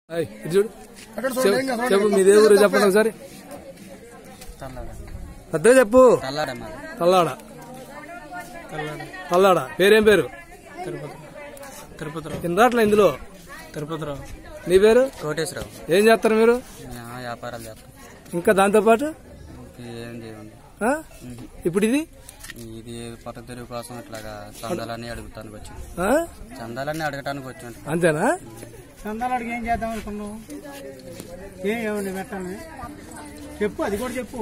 చూడు చెప్పు మీదే ఊరు చెప్పండి ఒకసారి పెద్దగా చెప్పు. తల్లాడ తల్లాడ పేరేం పేరు? తిరుపతిరావు. కింద రాట్లా ఇందులో తిరుపతిరావు. నీ పేరు? కోటేశ్వరరావు. ఏం చేస్తారు మీరు? వ్యాపారాలు చేస్తాం. ఇంకా దాంతో పాటు ఏం చేయండి. ఇప్పుడు ఇది పొట్ట తెరుగు కోసం ఇట్లాగా చందాలన్నీ అడుగుతానికి వచ్చాను. చందాలన్నీ అడగటానికి వచ్చాను. అంతేనా? చందాలు అడిగి ఏం చేద్దాం అనుకున్నావు? ఏమండి పెట్టాలి చెప్పు, అది కూడా చెప్పు.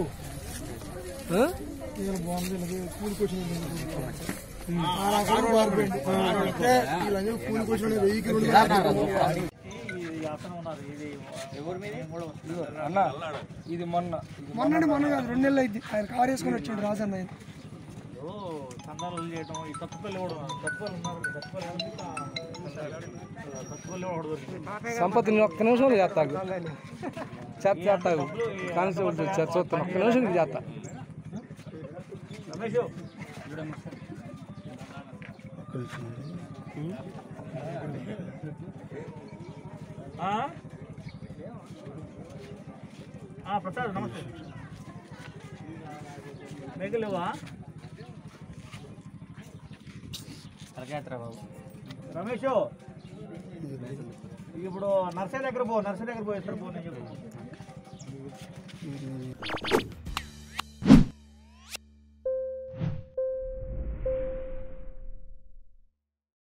ఇది మొన్న కాదు 2 నెలలు అయింది ఆయన కారు వేసుకొని వచ్చాడు రాజన్న. చందాలు చేయటం ఈ తప్పులు సంపత్తిని ఒక్క నిమిషంలో చేస్తాను చేస్తాను కానిస్టేబుల్ చూస్తాను. ఒక్క నిమిషం చేస్తా. ప్రసాద్ నమస్తే. మేకలేవా? బాబు రమేష్ ఇప్పుడు నర్సరీ దగ్గర పో, నర్సరీ దగ్గర పోయి ఎక్కడ పో నేను చెప్పు.